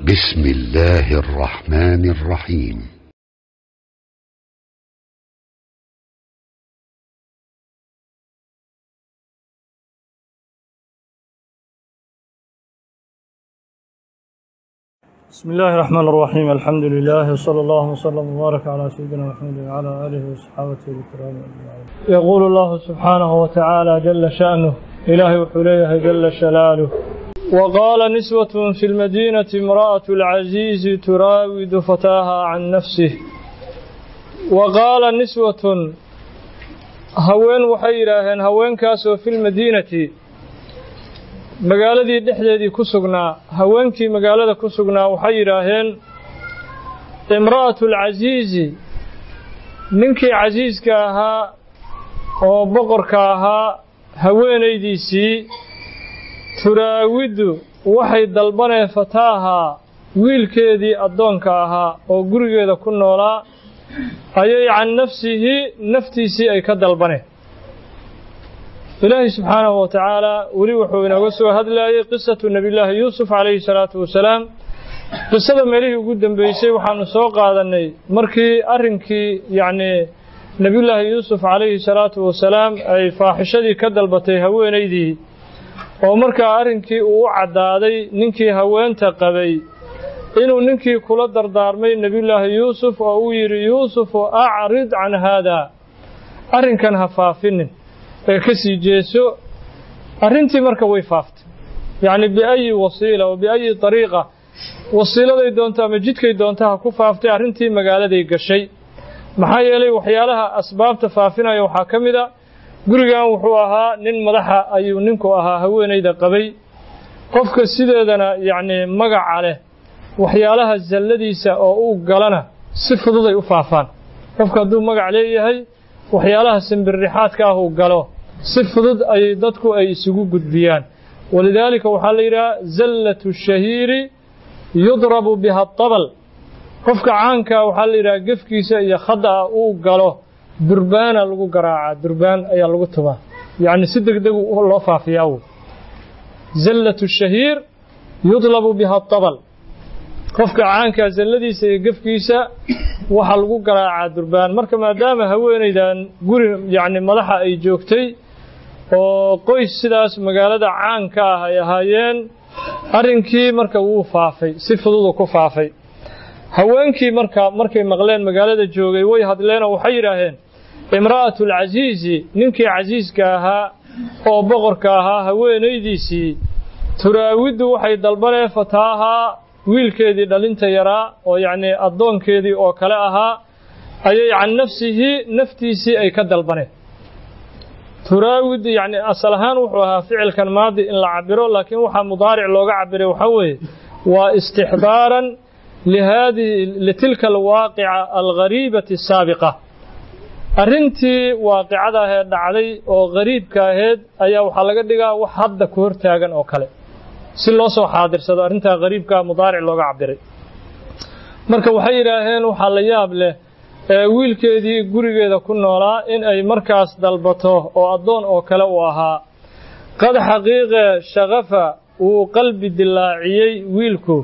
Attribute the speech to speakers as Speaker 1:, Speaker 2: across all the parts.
Speaker 1: بسم الله الرحمن الرحيم.
Speaker 2: بسم الله الرحمن الرحيم. الحمد لله وصلى الله وسلم وبارك على سيدنا محمد وعلى آله وصحبه الكرام أجمعين. يقول الله سبحانه وتعالى جل شأنه إلهي وحليه جل شلاله: وقال نسوة في المدينة امرأة العزيز تراود فتاها عن نفسه. وقال نسوة هوين وحيراهن هوين كاسو في المدينة magaaladii dhexdeedii ku sugnaa haweenkii magaalada ku sugnaa waxay yiraahdeen imra'atul aziizi ninkii aziiska ahaa oo boqorka ahaa haweenaydiisii turaawidu waxay dalbaneen fataaha wiilkeedii adoonka ahaa oo gurigeeda ku noolaa ayay can nafsihi naftiisii ay ka dalbaneen. إلهي سبحانه وتعالى وريوحه ونغسو هدلاي قصة النبي الله يوسف عليه الصلاة والسلام قصة مليه قدام بيسي وحانو سوق هذا مركي أرنكي يعني نبي الله يوسف عليه الصلاة والسلام أي فاحشة كدل بطي هوين ايدي ومركا أرنكي وعدادي ننكي هوين تقبي إنو ننكي كل دردارمي نبي الله يوسف وأوير يوسف وأعرض عن هذا أرنكا هفافن كسي جيسو أرنتي مركا ويفافت يعني بأي وسيلة وبأي طريقة وسيلة دي دونتا مجيد كي دونتا كفافتي أرنتي مقالة دي قشي محايا لي وحيالها أسباب تفافنا يوحاكم دا قرقان وحوها نين مدحا أيو نينكو أها هوين ايدا قبي قفك السيدة يعني مقع عليه وحيالها الزلديسة أو قلنا صفة ضي أفافان قفك دو مقع عليه هاي وحيالها سنبريحات كاهو قالوا صفدد أي ددكو أي سقو قدبيان ولذلك وحاليرا زلة الشهير يضرب بها الطبل قفك عنكا وحاليرا قفكيسا يخدع أو قالوا دربان لغو قراعة دربان أي لغو تبا يعني صدق دقو الله فافياو زلة الشهير يضرب بها الطبل qofka caanka zalladiisa ee gafkiisa waxa lagu garaacaa durbaan marka maadaama haweenaydan guri yani madaxa ay joogtay oo qoys sidaas magaalada caanka ah ay ahaayeen arinkii marka uu faafay si fudud ku faafay haweenkii markay maqleen magaalada joogay way hadleen oo waxay yiraahdeen imra'atul aziizi ninkii aziiska ahaa oo boqorka ahaa haweenaydiisii turaawidu waxay dalbaneen fataaha wiilkeedii dhalinta yaraa oo yani adoonkeedii oo kale ahaa ayay can nafsihi naftiisii ay ka dalbaneen. turaawid yani asal ahaan wuxuu ahaa ficilkan maadi in la cabiro laakiin waxa mudaaric looga cabiray waxa weeye waa istixdaaran litilka alwaaqica alghariibati asaabiqa arrintii waaqicada ee dhacday oo gariibka ahayd ayaa waxa laga dhigaa wax hadda ku hortaagan oo kale si loo soo xaadirsado arinta qariibka mudaaric looga cabiray marka waxay yiraahdeen waxa la yaab leh wiilkeedii gurigeeda ku noolaa in ay markaas dalbato oo adoon oo kale u ahaa qad xaqiiqa shaqafa uu qalbi dilaaciyay wiilku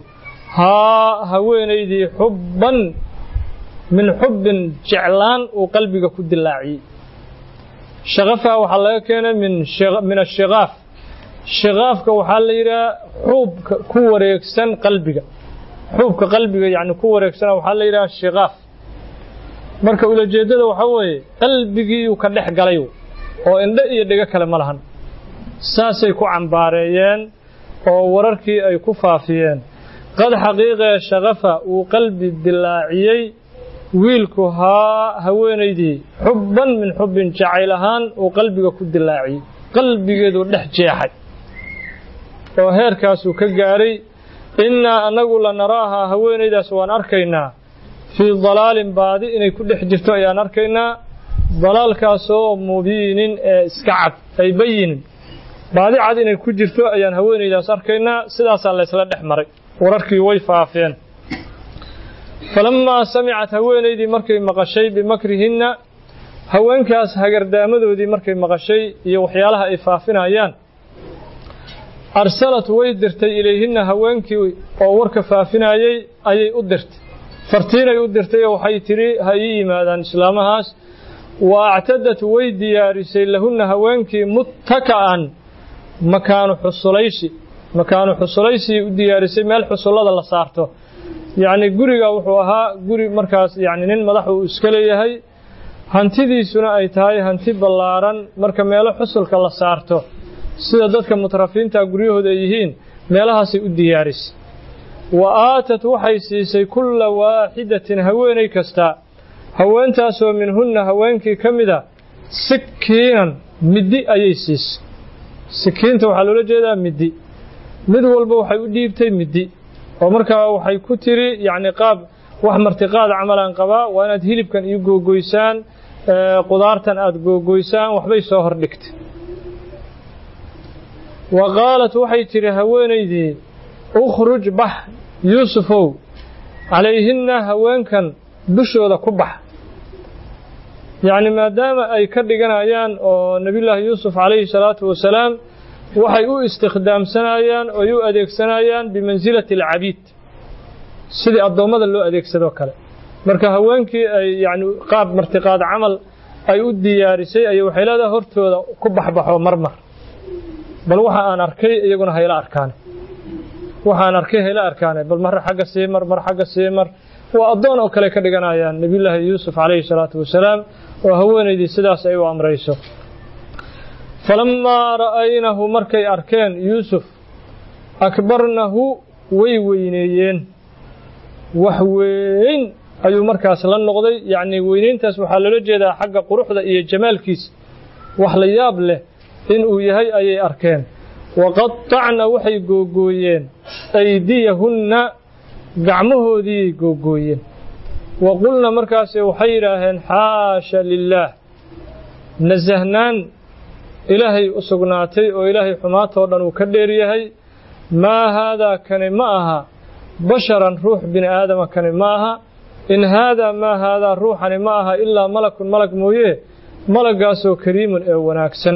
Speaker 2: haweenaydii xubban min xubbin jeclaan uu qalbiga ku dilaaciyay shaqafa waxa laga keenay min ash-shaqaf shaqafka waxa la yiraahdaa xuubka ku wareegsan qalbiga xuubka qalbiga yani ku wareegsan waxa la yiraahdaa shaqaf marka ula jeedada waxa weeye qalbigii uu ka dhex galay oo indha iyo dhiga kale ma lahan saasay ku cambaareeyeen oo wararkii ay ku faafiyeen qad xaqiiqa shaqafa uu qalbi dilaaciyay wiilku haweenaydii xubban min xubbin jacaylahan uu qalbiga ku dilaaciyay qalbigeedu dhex jeexay oo heerkaas uu ka gaaray inna anagu la naraaha haweenaydaas waan arkaynaa fi dalaalin baadi inay ku dhex jirto ayaan arkaynaa dalaalkaas oo mubiinin ee iska cad ay bayin baadi cad inay ku jirto ayaan haweenaydaas arkaynaa sidaas la isla dhex maray wararkii way faafeen falamma sami'at haweenaydii markay maqashay bimakrihinna haweenkaas hagardaamadoodii markay maqashay iyo waxyaalaha ay faafinayaan arsalat way dirtay ilayhinna haweenkii oo warka faafinayay ayay u dirtay fartiinay u dirtay oo waxay tiri ha ii yimaadaan islaamahaas wa actadat way diyaarisay lahunna haweenkii muttaka'an makaanu xusulaysi u diyaarisay meel xusullada la saarto yacni guriga wuxuu ahaa guri markaas yacni nin madax uu iska leeyahay hantidiisuna ay tahay hanti ballaaran marka meelo xusulka la saarto sida dadka mutrafiinta guryahooda ay yihiin meelahaasay u diyaarisay wa aatat waxay siisay kulla waaxidatin haweenay kasta haweentaasoo minhunna haweenkii ka mida sikiinan middi ayay siisay sikiinta waxaa loola jeedaa middi mid walba waxay u dhiibtay middi oo markaa waxay ku tiri yacni qaab wax martiqaad camalaan qabaa waa inaad hilibkan iyo googoysaan qudaartan aad googoysaan waxbay soo hordhigtay wa qaalat waxay tiri haweenaydii ukhruj bax yuusufow calayhinna haweenkan dushooda ku bax yacni maadaama ay ka dhiganayaan oo nebiyullaahi yuusuf calayhi salaatu wasalaam waxay u istikhdaamsanayaan oo u adeegsanayaan bimansilati alcabiid sidii addoommada loo adeegsadoo kale marka haweenkii ay yacni qaab martiqaad camal ay u diyaarisay ayay waxay leedahay hortooda ku baxbaxo marmar bal waxa aan arkay iyaguna hayla arkaane waxaan arkay hayla arkaane bal mar xagga sii mar xagga sii mar waa addoon oo kale ka dhiganayaan nebiyullaahi yuusuf calayhi salaatu wasalaam oo haweenaydii sidaas ay u amrayso falammaa ra'aynahu markay arkeen yuusuf akbarnahu way weyneeyeen wax weyn ayuu markaas la noqday yacni weynayntaas waxaa loola jeedaa xagga quruxda iyo jamaalkiisa wax la yaab leh inuu yahay ayay arkeen waqattacna waxay googooyeen aydiyahunna gacmahoodii googooyeen waqulna markaas waxay yidhaaheen xaasha lilaah nasahnaan ilaahay u sugnaatay oo ilaahay xumaatoo dhan uu ka dheer yahay maa haadaa kani ma aha basharan ruux bini aadama kani ma aha in haadaa maa haadaa ruuxani ma aha ilaa malakun malag mooye malaggaasoo kariimun ee wanaagsan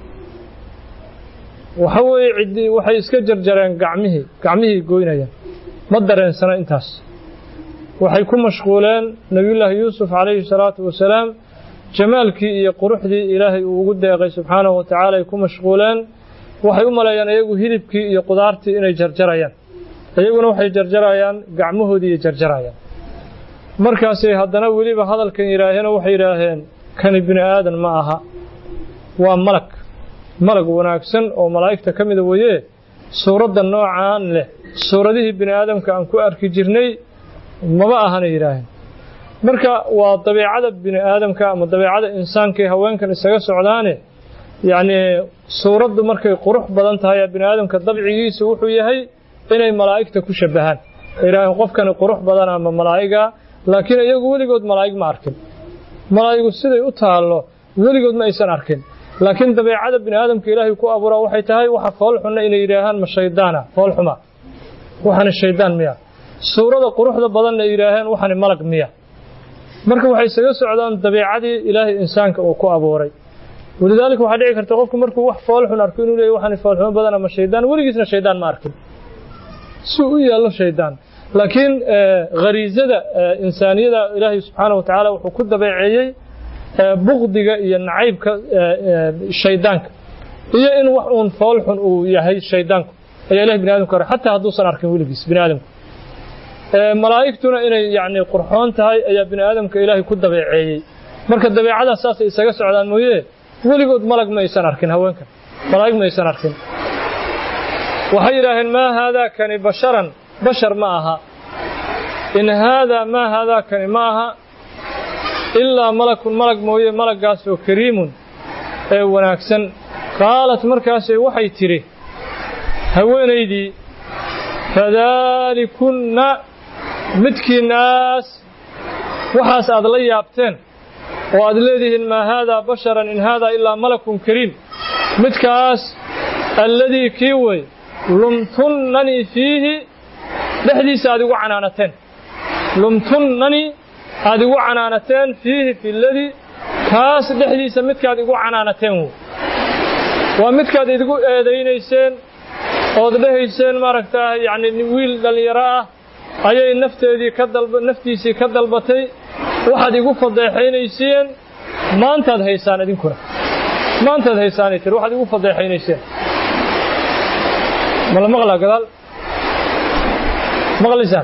Speaker 2: waxa weeye waxay iska jarjareen gacmihii goynayaan ma dareensana intaas waxay ku mashquuleen nebiyullaahi yuusuf calayhi salaatu wasalaam jamaalkii iyo quruxdii ilaahay uu ugu deeqay subxaanahu wa tacaala ay ku mashquuleen waxay u maleeyaan iyagu hilibkii iyo qudaartii inay jarjarayaan iyaguna waxay jarjarayaan gacmahoodii iyo jarjarayaan markaasay haddana weliba hadalkan yidhaaheenoo waxay yidhaaheen kani bini aadan ma aha waa malag wanaagsan oo malaa'igta ka mida weeye suuradda noocaan leh suuradihii bini aadamka aan ku arki jirnay maba ahanay yidhaaheen marka waa dabeecada bini aadamka ama dabeecada insaanka ee haweenkan isaga socdaane yacni suuraddu markay qurux badan tahay bini aadamka dabcigiisa wuxuu yahay inay malaa'igta ku shabahaan yidhaaheen qofkani qurux badan ama malaa'iga laakiin iyagu weligood malaa'ig ma arkin malaa'igu siday u taallo weligood ma aysan arkin laakiin dabeecada bini aadamka ilaahay ku abuuraa waxay tahay waxa fool xunna inay yidhaahaan ma shaydaana fool xuma waxani shaydaan miya suurada quruxda badanna yidhaaheen waxani malag miya marka waxay isaga socdaan dabeecadii ilaahay insaanka uu ku abuuray walidaalika waxaa dhici karta qofku markuu wax fool xun arko inuu leeyahay waxani fool xumo badan ama shaydaan weligiisna shaydaan ma arkin si u yaallo shaydaan laakiin khariisada insaaniyada ilaahay subxaanahu wa tacaala wuxuu ku dabeeceeyey buqdiga iyo nacaybka shaydaanka iyo in wax uun fool xun uu yahay shaydaanku ayaa ilahay bini aadamka xataa hadduusan arkin weligiis bini aadamku malaa'igtuna inay yacni qurxoon tahay ayaa bini aadamka ilaahay ku dabeeceeyey marka dabeecadaas saasay isaga socdaan mooye weligood malag ma aysan arkin haweenkan malaa'ig ma aysan arkin waxay yidhaaheen maa haadaa kani basharan bashar ma aha in haadaa maa haadaa kani ma aha ilaa malakun malag mooye malaggaasoo kariimun ee wanaagsan qaalat markaasay waxay tidhi haweenaydii fadaalikunna midkiinnaas waxaas aad la yaabteen oo aad leedihiin maa haadaa basharan in haadaa ilaa malakun kariim midkaas alladii kii wey lumtunnanii fiihi dhexdiisa aad igu canaanateen lumtunnanii aad igu canaanateen fiihi fi ladii kaas dhexdiisa midkaad igu canaanateen waa midkaad idigu eedaynayseen ood dhahayseen maaragtaa yacni wiil dhalinyaro ah ayay naftiisii ka dalbatay waxaad igu fadeexaynayseen maantaad haysaan idinkuna maantaad haysaanay tiri waxaad igu fadeexaynayseen mala maqlaa gadaal maqlaysaan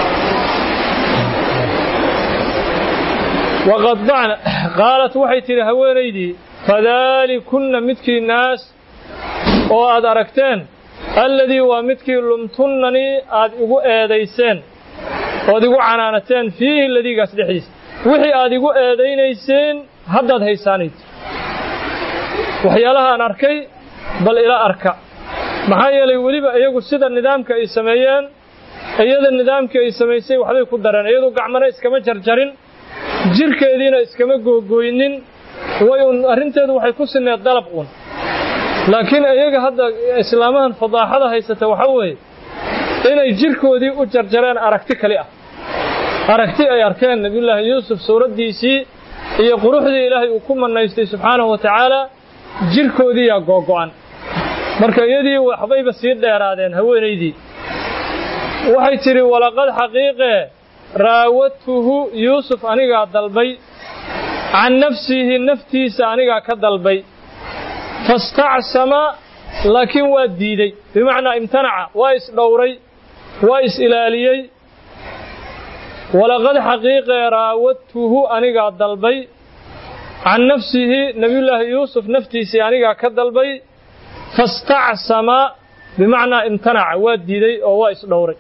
Speaker 2: waqadacna qaalat waxay tihi haweenaydii fadaalikunna midkii naas oo aad aragteen alladii waa midkii lumtunnanii aad igu eedayseen ood igu canaanateen fiihi ladiigaas dhexdiisa wixii aad igu eedaynayseen haddaad haysaanayd waxyaalaha aan arkay bal ila arka maxaa yeelay weliba iyagu sida nidaamka ay sameeyeen iyada nidaamkii ay samaysay waxbay ku dareen iyadu gacmana iskama jarjarin jirkeediina iskama googooynin arrinteedu waxay ku sineed dalab uun laakiin iyaga hadda islaamahan fadaaxada haysata waxa weeye inay jirkoodii u jarjareen aragti kali ah aragti ay arkeen nabiyullaahi yuusuf suuraddiisii iyo quruxdii ilaahay uu ku manaystay subxaanahu wa tacaala jirkoodii yaa googo'an marka iyadii waxbayba sii dheeraadeen haweenaydii waxay tidhi walaqad xaqiiqee raawadtuhu yuusuf anigaa dalbay can nafsihi naftiisa anigaa ka dalbay fastacsama laakiin waa diiday bimacnaa imtanaca waa isdhowray waa is-ilaaliyey walaqad xaqiiqee raawadtuhu anigaa dalbay can nafsihi nabiyullaahi yuusuf naftiisii anigaa ka dalbay fastacsama bimacnaa imtanaca waa diiday oo waa isdhowray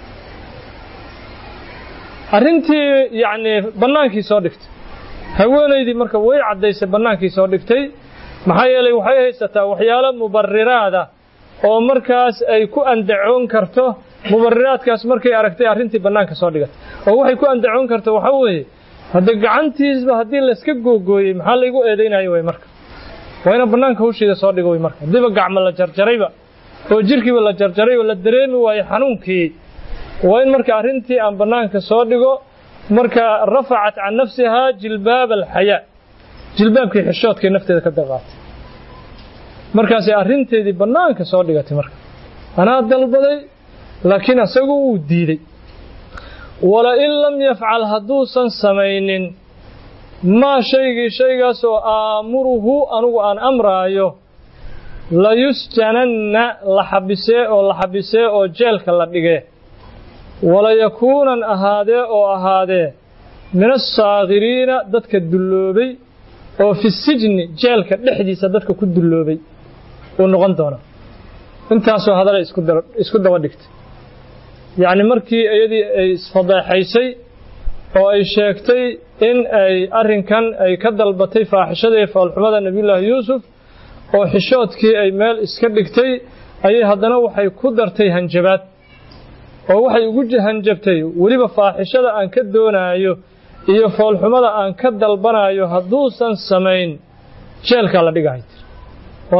Speaker 2: arrintii yacni bannaankii soo dhigtay haweenaydii marka way caddaysay bannaankii soo dhigtay maxaa yeelay waxay haysataa waxyaalo mubariraada oo markaas ay ku andacoon karto mubariraadkaas markay aragtay arrintii bannaanka soo dhigatay oo waxay ku andacoon karto waxa weeye hadda gacantiisba haddii layska googooyey maxaa laygu eedaynayo way marka waa ina bannaanka hawshiida soo dhigo way marka haddiiba gacmo la jarjarayba oo jirkiiba la jarjaray oo la dareemi waayo xanuunkii waa in marka arrintii aan bannaanka soo dhigo marka rafacat can nafsihaa jilbaab alxayaa jilbaabkii xishoodkii nafteeda ka daqaatay markaasay arrinteedii bannaanka soo dhigatay marka anaa dalbaday laakiin asagu wuu diiday walain lam yafcal hadduusan samaynin maa shaygaasoo aamuruhu anugu aan amraayo layusjananna la xabisee oo jeelka la dhigee walayakuunan ahaadee min assaakiriina dadka dulloobay oo fi sijni jeelka dhexdiisa dadka ku dulloobay uu noqon doona intaasoo hadalay isku daba dhigtay yacni markii iyadii ay isfadeexaysay oo ay sheegtay in ay arrinkan ay ka dalbatay faaxishada iyo foolxumada nebiyullaahi yuusuf oo xishoodkii ay meel iska dhigtay ayay haddana waxay ku dartay hanjabaad oo waxay ugu hanjabtay weliba faaxishada aan ka doonaayo iyo foolxumada aan ka dalbanayo hadduusan samayn jeelkaa la dhigahay oo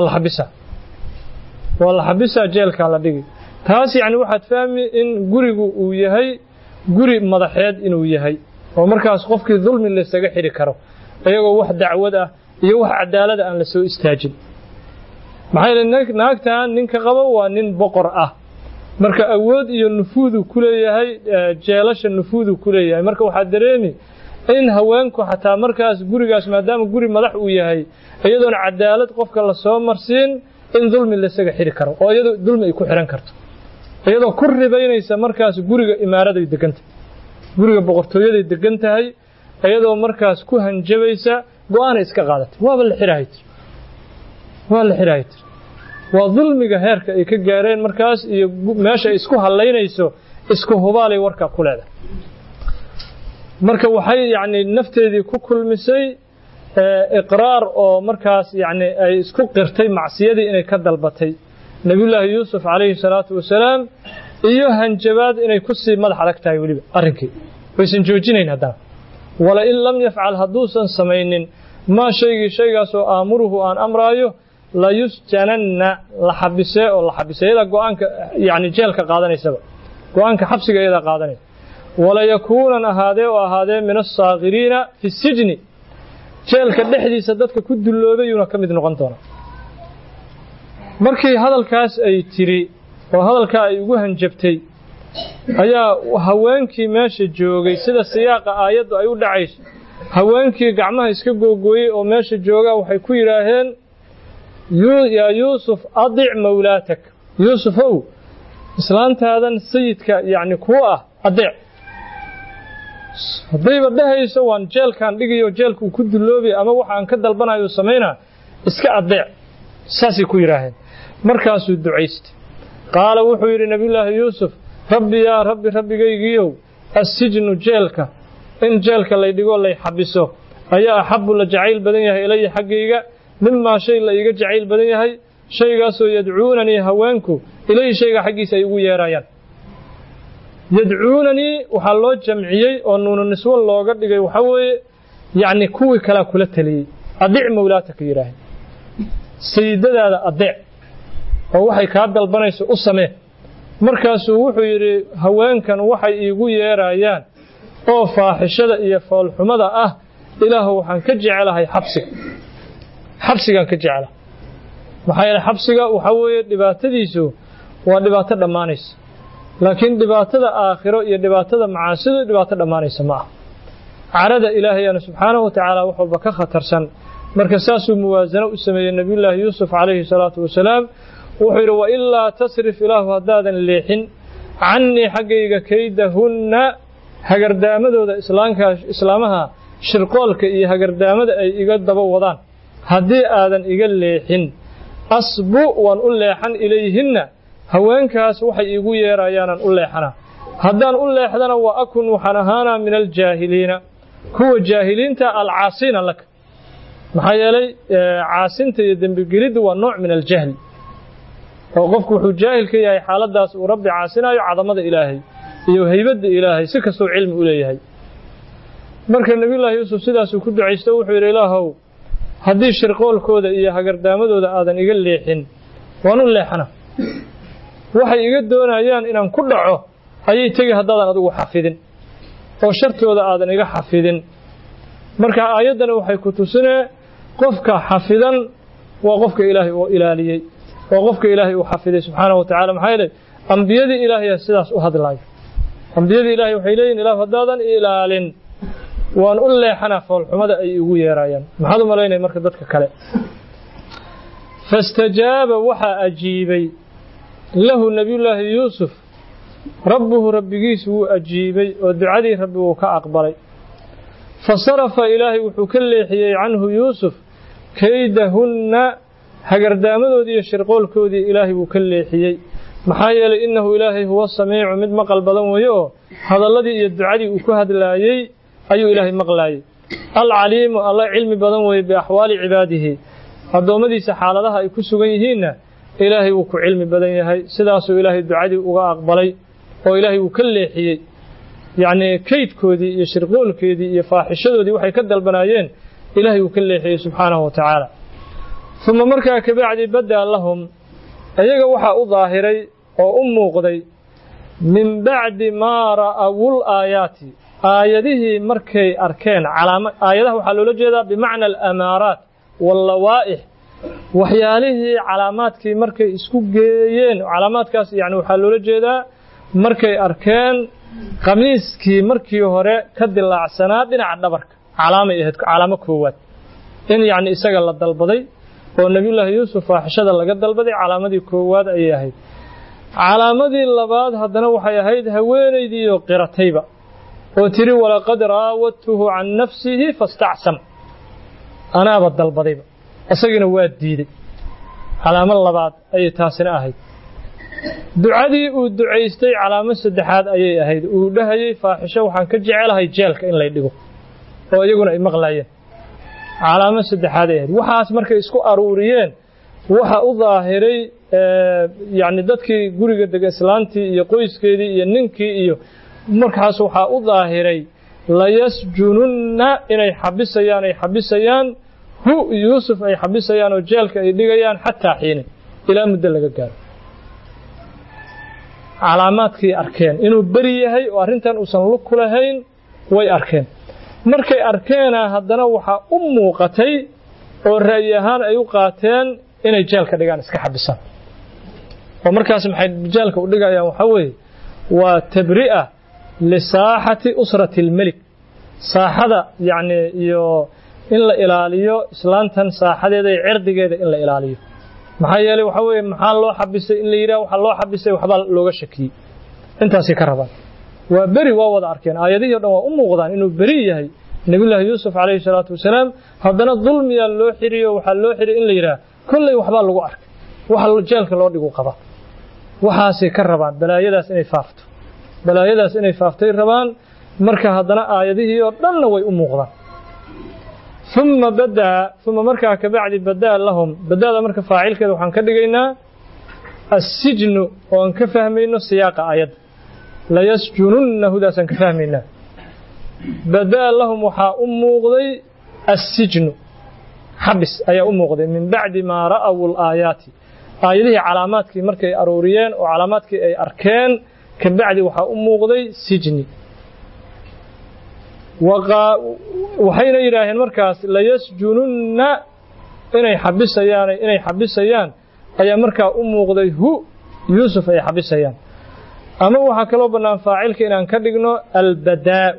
Speaker 2: la xabisaa jeelkaa la dhigi taas yacni waxaad fahmi in gurigu uu yahay guri madaxeed inuu yahay oo markaas qofkii dulmi laysaga xidhi karo iyagoo wax dacwad ah iyo wax cadaalada aan la soo istaajin maxaa yeelay naagtan ninka qaba waa nin boqor ah marka awood iyo nufuudu ku leeyahay jeelasha nufuudu ku leeyahay marka waxaa dareemi in haweenku xataa markaas gurigaas maadaama guri madax uu yahay iyadoona cadaalad qofka la soo marsiin in dulmi laysaga xidhi karo oo iyadoo dulmi ay ku xihan karto iyadoo ku ribaynaysa markaas guriga imaaraday degan tahay guriga boqortooyaday degan tahay iyadoo markaas ku hanjabaysa go'aanay iska qaadatay waa la xidhahay waa dulmiga heerka ay ka gaareen markaas iyo meesha ay isku halaynayso isku hubaalay warka ku leedahay marka waxay yacni nafteedii ku kulmisay iqraar oo markaas yacni ay isku qirtay macsiyadii inay ka dalbatay nabiyullaahi yuusuf calayhi salaatu wasalaam iyo hanjabaad inay ku sii madax adag tahay weliba arrinkii waysan joojinayn haddana walain lam yafcal hadduusan samaynin maa shaygaasoo aamuruhu aan amraayo layusjananna la xabisee iyadaa go'aanka yacni jeelka qaadanaysaba go'aanka xabsiga iyadaa qaadanaysa walayakuunan ahaadee min assaakiriina fi sijni jeelka dhexdiisa dadka ku dulloobayuuna ka mid noqon doona markii hadalkaas ay tiri oo hadalka ay ugu hanjabtay ayaa haweenkii meesha joogay sida siyaaqa aayaddu ay u dhacayso haweenkii gacmaha iska googooyay oo meesha jooga waxay ku yiraahdeen yaa yuusuf adic mawlaatak yuusufow islaantaadan sayidka yani ku ah adic haddayba dhahayso waan jeelkaan dhigayo jeelku ku duloobay ama waxaan ka dalbanayo sameynaa iska adic saasay ku yiraahdeen markaasuu ducaystay qaala wuxuu yidhi nabiyullaahi yuusuf rabbi yaa rabbi rabbigaygiiyow assijnu jeelka in jeelka lay dhigo lay xabiso ayaa axabbu la jacayl badan yahay ilaya xaggayga mimaa shay la iiga jacayl badan yahay shaygaasoo yadcuunanii haweenku ilayhi shayga xaggiisa ay ugu yeerayaan yadcuunanii waxaa loo jamciyey oo nuunu niswo looga dhigay waxaa weeye yacni kuwii kalaa kula taliyey adic mawlaataka yidhaaheen sayidadaada adic oo waxay kaa dalbanayso u samee markaasuu wuxuu yidhi haweenkan waxay iigu yeerayaan oo faaxishada iyo foolxumada ah ilaahu waxaan ka jecelahay xabsigaan ka jecela maxaa yeelay xabsiga waxaa weeye dhibaatadiisu waa dhibaato dhammaanaysa laakiin dhibaatada aakhiro iyo dhibaatada macaasidu dhibaato dhammaanaysa ma aha carada ilaahayana subxaanahu wa tacaala wax walba ka khatarsan marka saasuu muwaasano u sameeyey nabiyullaahi yuusuf calayhi salaatu wasalaam wuxuu yidhi wailaa tasrif ilaahu haddaadan leexin cannii xaggayga kaydahunna hagardaamadooda islaamaha shirqoolka iyo hagardaamada ay iga daba wadaan haddii aadan iga leexin asbu waan u leexan ilayhinna haweenkaas waxay iigu yeerayaanaan u leexana haddaan u leexdana wa akun waxaan ahaanaa min aljaahiliina kuwa jaahiliinta alcaasiina laka maxaa yeelay caasinta iyo dembigeliddu waa nooc min aljahli oo qofku wuxuu jaahil ka yahay xaaladaas uu rabbi caasinayo cadamada ilaahay iyo haybadda ilaahay si kastoo cilmi u leeyahay marka nabiyullaahi yuusuf sidaasuu ku ducaysto wuxuu yidhi ilaahow haddii shirqoolkooda iyo hagardaamadooda aadan iga leexin waan u leexana waxay iga doonayaan inaan ku dhaco ayay tegi haddaadan adigu xafidin oo shartooda aadan iga xafidin marka aayaddana waxay ku tusinee qofka xafidan waa qofka ilaahay oo ilaaliyey oo qofka ilaahay uu xafiday subxaanahu wa tacaala maxaa yeelay ambiyadii ilaahay sidaas u hadlayo ambiyadii ilaahay waxay leeyihin ilaah haddaadan ilaalin waan u leexanaa foolxumada ay igu yeerayaan maxaad u malaynaya marka dadka kale fastajaaba waxaa ajiibay lahu nabiyullaahi yuusuf rabbuhu rabbigiis wuu ajiibay oo ducadii rabbi wuu ka aqbalay fasarafa ilaahay wuxuu ka leexiyey canhu yuusuf kaydahunna hagardaamadoodii iyo shirqoolkoodii ilaahay wuu ka leexiyey maxaa yeelay innahu ilaahay huwa samiicu mid maqal badan weeye oo hadalladii iyo ducadii uu ku hadlaayey ayuu ilaahay maqlaayey alcaliimu alla cilmi badan weeye biaxwaali cibaadihi addoommadiisa xaaladaha ay ku sugan yihiinna ilaahay wuu ku cilmi badan yahay sidaasuu ilaahay ducadii uga aqbalay oo ilaahay wuu ka leexiyey yacnii kaydkoodii iyo shirqoolkeedii iyo faaxishadoodii waxay ka dalbanaayeen ilaahay wuu ka leexiyey subxaanahu wa tacaala uma markaa kabacdi badaa lahum iyaga waxaa u daahiray oo u muuqday min bacdi maa ra'awul aayaati aayadihii markay arkeen aayadaha waxaa loola jeedaa bimacna alamaaraat wallawaa'ix waxyaalihii calaamaadkii markay isku geeyeen calaamaadkaas yani waxaa loola jeedaa markay arkeen qamiiskii markii hore ka dilaacsanaa dhinaca dhabarka calaamay ahayd calaamo koowaad in yacni isaga la dalbaday oo nabiyullaahi yuusuf faaxishada laga dalbaday calaamadii koowaad ayay ahayd calaamadii labaad haddana waxay ahayd haweenaydiioo qiratayba oo tiri walaqad raawadtuhu can nafsihi fastacsam anaaba dalbadayba isagina waa diiday calaamad labaad ayay taasina ahayd ducadii uu ducaystay calaamad saddexaad ayay ahayd uu dhahayey faaxisho waxaan ka jecelahay jeelka in lay dhigo oo iyaguna ay maqlaayeen calaamad saddexaad ay ahayd waxaas markay isku aruuriyeen waxa u daahiray yacni dadkii guriga dega islaantii iyo qoyskeedii iyo ninkii iyo markaas waxaa u daahiray layasjununna inay xabisayaan hu yuusuf ay xabisayaan oo jeelka ay dhigayaan xataa xiine ilaa muddo laga gaaro calaamaadkii arkeen inuu beri yahay oo arrintan uusan lug ku lahayn way arkeen markay arkeena haddana waxaa u muuqatay oo ra'yi ahaan ay u qaateen inay jeelka dhigaan iska xabisaan ومركز محي الرجال كودقا يا وحوي وتبرئة لساحة أسرة الملك ساحة يعني إلا إلاليو إسلانتان ساحة دي عرض جيدة إلا إلاليو محايا لي وحوي محال لو حبسي إلا يرا وحال لو حبسي وحبال لوغا شكي انتاسي كربان وبري ووض أركين آيادي يدنوا أمو غضان إنه بري يهي نبي الله يوسف عليه الصلاة والسلام هدنا الظلم يالو حريو وحال لو حري إلا يرا كل وحبال لوغا أرك وحال جالك لو ديقو قضا وحاسي كربان بلايداس إني فافتو بلايداس إني فافتي ربان مركا هدنا آيادي يدنوا وي أمو غضان ثم مركا كبعد بدأ لهم بدأ مركا فاعل كذا وحن كدقينا السجن وأن كفهمينه سياق آيات لا يسجننه داسا كفهمينه بدأ لهم وحا أموغضي السجن حبس أي أموغضي من بعد ما رأوا الآيات آياته علامات كي مركا أروريان وعلامات كي أركان كبعد وحا أموغضي سجني وحين يراهن مركز لا يسجنن إني حبسيان أي مركا أموغضي هو يوسف أي حبسيان أما وحا كلو بنان فاعلك إن كدغنو البداء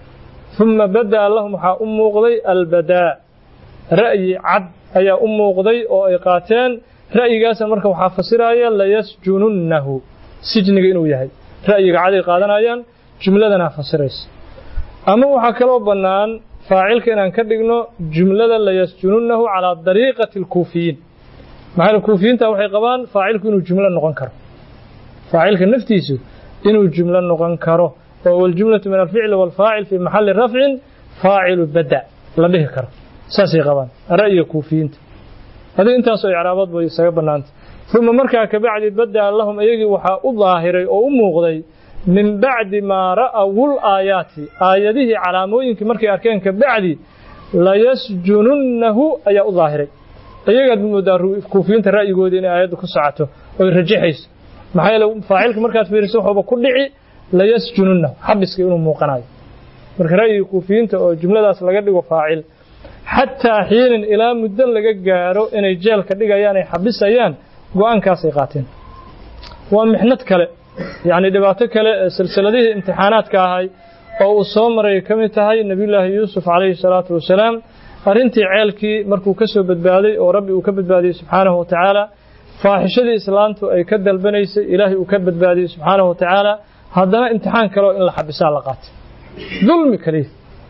Speaker 2: ثم بدأ لهم وحا أموغضي البداء رأي عد أي أموغضي أو إيقاتين رأي قاسا مركا وحا فسرايا لا يسجننه سجن إنو يهي رأي عدي قادنايان جملة فسريس أما وحا كلو بنان فاعلك إن كدغنو جملة لا يسجننه على طريقة الكوفيين مع الكوفيين توحي قبان فاعلك إنو جملة نقن كرو فاعلك نفتيسو إنو جملة نقن كرو والجملة من الفعل والفاعل في محل رفع فاعل بدأ لديه كرو ساسي قبان رأي كوفيين هذا انت سو إعرابات بيساق بنانت ثم مركا كبعد بدأ اللهم أيجي وحا أظاهري أو أموغضي من بعد ما رأوا الآيات آياته على موينك مركا أركان كبعد لا يسجننه أي أظاهري أيجي بمدار كوفيين الرأي قودين آيات كسعته ويرجحيس maxay la faacilka markaad fiiriso waxa ku dhici la yasjununa xabiska inuu muuqanayo marka ra'yi kuufiinta oo jumladaas laga dhigo faacil hatta xiin ila muddo laga gaaro inay jeelka dhigayaan ay xabisayaan go'aankaas ay qaateen waa mixnad kale yaani dhibaato kale silsiladii imtixaanaadka ahay oo uu soo maray kamid tahay nabiyullaahi yuusuf alayhi salaatu wasalaam arintii ceelkii markuu ka soo badbaaday oo rabbi uu ka badbaadiyay subhanahu wa ta'ala فاحشة إسلامته أي كدل بنيس إلهي وكبد بادي سبحانه وتعالى هذا امتحان كلو إن لحبس علاقات ظلم كليه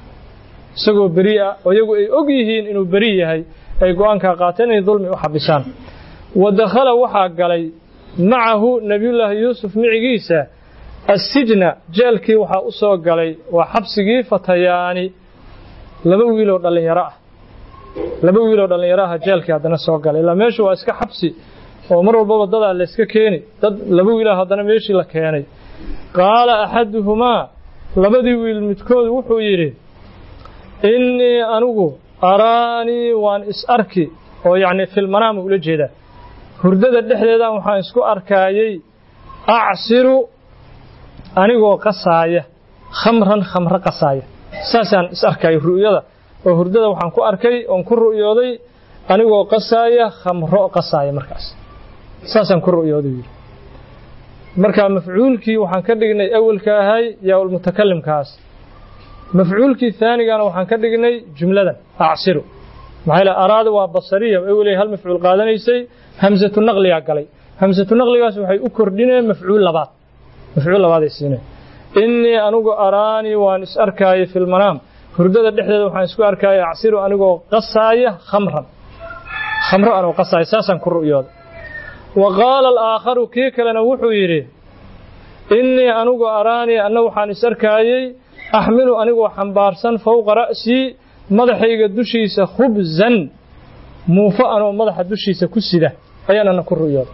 Speaker 2: سقوا بريئة ويقوا أجيهين إنه بريئة هاي أي قوان كقاتين ظلم وحبسان ودخل وحق علي معه نبي الله يوسف معجيسة السجن جالكي وحا أصوق علي وحبسكي فتياني لبويلو دلن يراها جالكي هذا نسوق علي لما يشوى اسك حبسي ومر والبابا ضد على اسك كيني ضد لبو إلى هذا ماشي لا كيني قال أحدهما لبدي والمتكود وحو يري إني أنوغو أراني وان إسأركي ويعني في المنام ولا جيدا هردد الدحدة وحان اسكو أركايي أعصر أنيغو قصايا خمر قصايا ساسان إسأركاي رؤيا وهردد وحان كو أركاي وانكو رؤيا أنيغو قصايا خمر قصايا مركز ساسا كرو يودي مركا مفعولكي وحان كدغني اولكا هاي يا المتكلم كاس مفعولكي ثاني كان وحان كدغني جمله اعصر maxay araada waa basariya eewlay hal mafcuul qaadanaysay hamzatu naqli ya galay hamzatu naqligaas waxay u kordhinay mafcuul labaad ay siinay inni anugu araani waan is arkay fil manam hurdada dhexdeeda waxaan isku arkay acsiru anigoo qasaaya khamro anoo qasaaya saasan ku ru'yooda وقال الآخر كيك لنا وحو يري إني أنوغو أراني أنه حان سركايي أحمل أنوغو حنبارسا فوق رأسي مدحيق الدشيس خبزا موفأنا ومدح الدشيس كسدة أيانا نكر رؤيات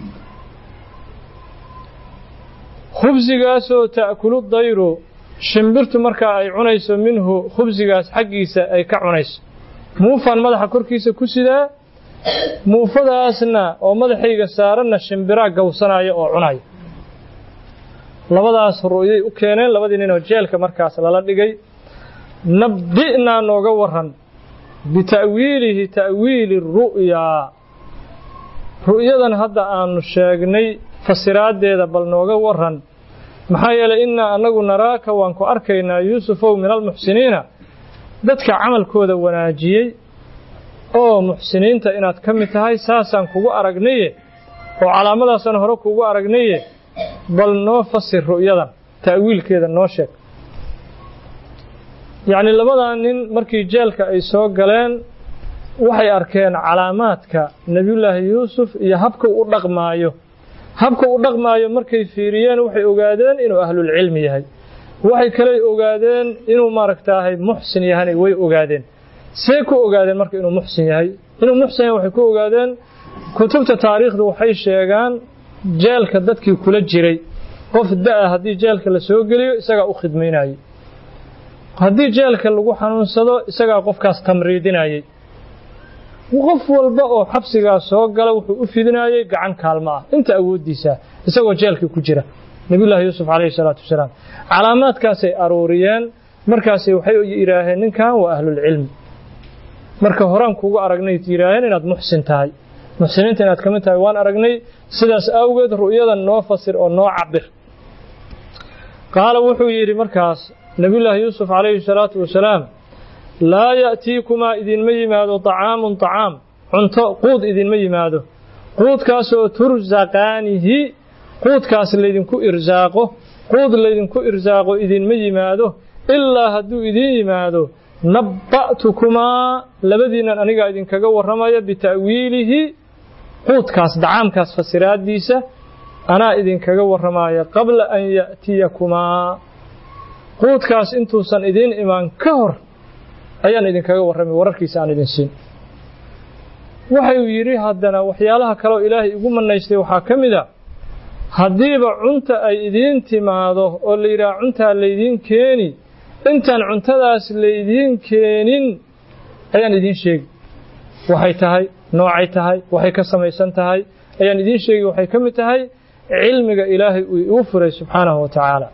Speaker 2: خبزيقاسو تأكل الضير شمبرت مركا أي عنيس منه خبزيقاس حقيس أي كعنيس موفأن مدح كركيس كسدة muufadaasna oo madaxayga saaranna shimbira gowsanaya oo cunay labadaas ru'yay u keeneen labadii nin oo jeelka markaas lala dhigay nabdina nooga waran bitaawiilihi taawiili ru'yadan hadda aanu sheegnay fasiraadeeda bal nooga waran maxaa yeelay inna anagu naraaka waan ku arkaynaa yuusufow min almuxsiniina dadka camalkooda wanaajiyey oo muxsiniinta inaad ka mid tahay saasaan kugu aragnaye oo calaamadaasaan hore kugu aragnaye bal noo fasir ru'yadan ta'wiilkeeda noo sheeg yacni labadaa nin markii jeelka ay soo galeen waxay arkeen calaamaadka nebiyullaahi yuusuf iyo habka u dhaqmaayo markay fiiriyeen waxay ogaadeen inuu ahlulcilmi yahay waxay kale ogaadeen inuu maaragtaahay muxsin yahana way ogaadeen see ku ogaadeen marka inuu muxsin yahay waxay ku ogaadeen kutubta taariikhda waxay sheegaan jeelka dadkii kula jiray qof da'a haddii jeelka la soo geliyo isagaa u khidmaynayay haddii jeelka lagu xanuunsado isagaa qofkaas tamriidinayay qof walba oo xabsigaa soo gala wuxuu u fidinayay gacan kaalmo ah inta awoodiisa isagoo jeelka ku jira nabiyullaahi yuusuf calayhi salaatu wasalaam calaamaadkaasay aruuriyeen markaasay waxay yidhaaheen ninkan waa ahlulcilmi marka horaan kugu aragnay yidhaaheen inaad muxsin tahay muxsiniinta inaad ka mid tahay waan aragnay sidaas awgeed ru'yadan noo fasir oo noo cabir qaala wuxuu yidhi markaas nabiyullaahi yuusuf calayhi salaatu wasalaam laa ya'tiikumaa idinma yimaado طacaamun طacaam cunto quud idinma yimaado quudkaasoo tursaqaanihi quudkaas laydinku irsaaqo idinma yimaado ilaa hadduu idiin yimaado nabba'tukumaa labadiinnan anigaa idinkaga warramaya bita'wiilihi quudkaas dacaamkaas fasiraaddiisa anaa idinkaga warramaya qabla an ya'tiyakumaa quudkaas intuusan idiin imaan ka hor ayaan idinkaga warramay wararkiisa aan idin siin waxay yidhi haddana waxyaalaha kaleoo ilaahay igu manaystay waxaa ka mid a haddiiba cunta ay idiin timaado oo la yidhaha cuntaa laydiin keeni intaan cuntadaas laydiin keenin ayaan idiin sheegi waxay tahay noocay tahay waxay ka samaysan tahay ayaan idiin sheegi waxay ka mid tahay cilmiga ilaahay uu igu furay subxaanahu wa tacaala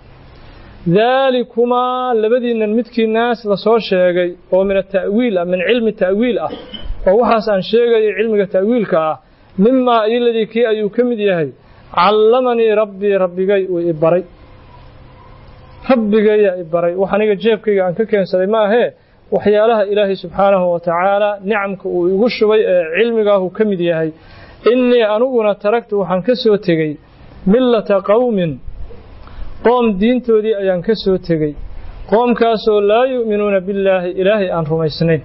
Speaker 2: daalikumaa labadiinnan midkiinaas la soo sheegay oo min ata'wiil ah min cilmi ta'wiil ah oo waxaas aan sheegayo cilmiga ta'wiilka ah mimaa iladii kii ayuu ka mid yahay callamanii rabbii rabbigay uu i baray rabbigayaa i baray wax aniga jeebkayga aan ka keensaday ma ahee waxyaalaha ilaahay subxaanahu wa tacaala nicamka uu igu shubay ee cilmigaahu ka mid yahay innii aniguna taragtu waxaan ka soo tegey millata qowmin qoom diintoodii ayaan ka soo tegey qoomkaasoo laa yu'minuuna billaahi ilaahay aan rumaysnayn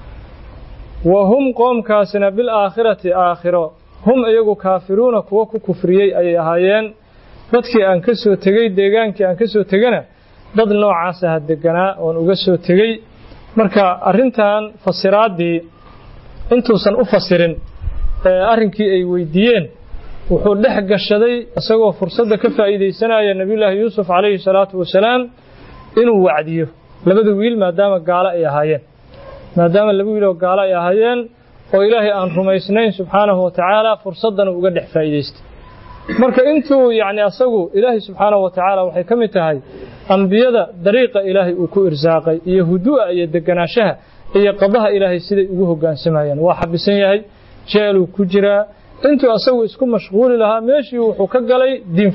Speaker 2: wa hum qoomkaasina bilaakhirati aakhiro hum iyagu kaafiruuna kuwa ku kufriyey ayay ahaayeen dadkii aan ka soo tegey deegaankii aan ka soo tegana dad noocaas aha deganaa oon uga soo tegey marka arrintan fasiraaddii intuusan u fasirin arrinkii ay weydiiyeen wuxuu dhex gashaday isagoo fursadda ka faa'iidaysanaya nabiyullaahi yuusuf calayhi salaatu wasalaam inuu wacdiyo labada wiil maadaama gaalo ay ahaayeen laba wiil oo gaalo ay ahaayeen oo ilaahay aan rumaysnayn subxaanahu wa tacaala fursaddana uga dhex faa'iidaystay marka intuu yacni asagu ilaahay subxaanahu wa tacaala waxay ka mid tahay ambiyada dariiqa ilaahay uu ku irsaaqay iyo huduu'a iyo deganaanshaha iyo qadaha ilaahay siday ugu hoggaansamayaan waa xabisan yahay jeeluu ku jiraa intuu asagu isku mashquuli lahaa meeshii wuxuu ka galay diin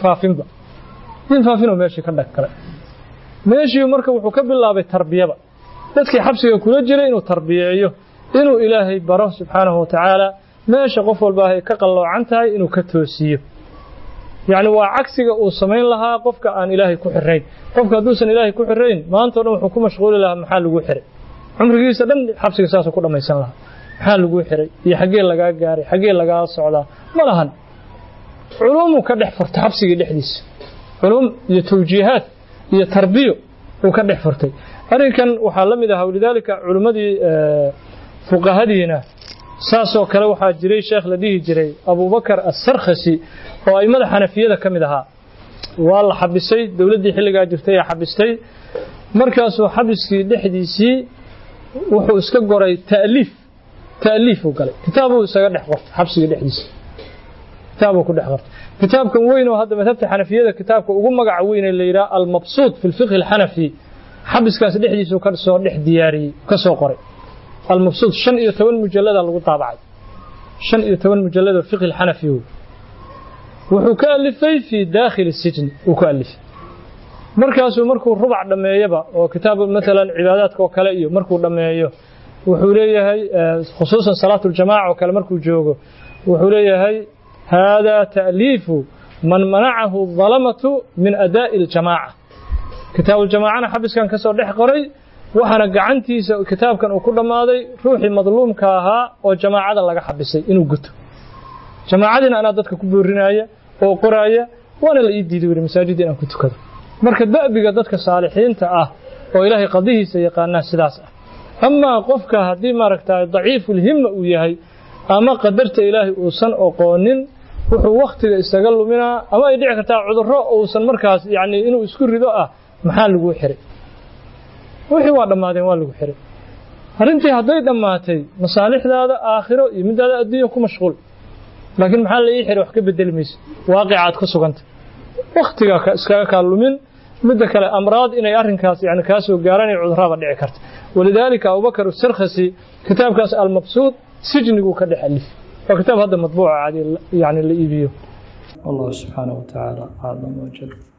Speaker 2: faafinoo meeshii ka dhaggalay meeshii marka wuxuu ka bilaabay tarbiyada dadkii xabsiga kula jiray inuu tarbiyeeyo inuu ilaahay baro subxaanahu wa tacaala meesha qof walba ay ka qalloocan tahay inuu ka toosiyo yacni waa cagsiga uu samayn lahaa qofka aan ilaahay ku xirayn qofka hadduusan ilaahay ku xirayn maanta o dhan wuxuu ku mashquuli lahaa maxaa lagu xiray cumrigiisa dhan xabsiga saasuu ku dhammaysan lahaa maxaa lagu xiray iyo xaggee lagaa gaaray xaggee lagaa socdaa ma lahan culuumuu ka dhex furtay xabsigii dhexdiisa culuum iyo tawjiihaad iyo tarbiyo uu ka dhex furtay arrinkan waxaa la mid ahaa walidaalika culimmadii fuqahadiina saasoo kale waxaa jiray sheekh la dhihi jiray abubakar asarkhasi oo aimada xanafiyada ka mid ahaa waa la xabisay dowladdii xilligaa jirtay ee xabistay markaasuu xabiskii dhexdiisii wuxuu iska goray ta'liifuu galay kitaabuu isaga dhex qortay xabsiga dhexdiisa kitaabuu ku dhex qortay kitaabkan weyn oo hadda madhabta xanafiyada kitaabka ugu magaca weyn ee la yidhaha almabsuud fi lfiqhi alxanafi xabiskaas dhexdiisuu ka soo dhex diyaariyey ka soo qoray almabsuud 15 mujallada lagu taabacay 15 mujallada fiqhi alxanafi wuxuu ka alifay fi daakhil السجن uu ka alifay markaasuu markuu rubac dhameeyaba oo kitaab mesela cibaadaadka oo kale iyo markuu dhameeyo wuxuu leeyahay khusuusan salaatul jamaaca oo kale markuu joogo wuxuu leeyahay hada ta'lifu man manacahu dhalamatu min adaa'i al-jamaaca kitaabul jamaacana xabiskan ka soo dhex qoray waxana gacantiisa kitaabkan uu ku dhamaaday ruuxii madluumka ahaa oo jamaacada laga xabisay inuu guto jamaacadina ana dadka ku boorinaya oo qoraya waana la ii diiday masaajidda inaan ku tukado marka da'biga dadka saalixiinta ah oo ilaahay qadihiisa yaqaana sidaas ah ama qofka hadii maaragtay daciiful himma uu yahay ama qadarta ilaahay uu san aqoonin wuxuu waqtiga isaga luminaa ama ay dhici kartaa cudurro uu san markaas yaani inuu isku rido ah maxaa lagu xiray wixii waa dhamaadeen waa lagu xiray arintii haday dhamaatay masaalixdaada aakhiro iyo midaada adduunyo ku mashquul laakiin maxaa la ii xiray wax ka bedelmayso waaqicaad ku suganta waqtiga iskaga ka lumin midda kale amraad inay arrinkaas yaani ka soo gaaranay cudurrada dhici karta walidaalika Abu Bakr as-Sarkhasi kitaabkaas al-Mabsuud sijnigu ka dhaxalif waa kitaab hadda matbuuca caadi yaani la iibiyo Allah subhanahu wa ta'ala a'lam wa jalla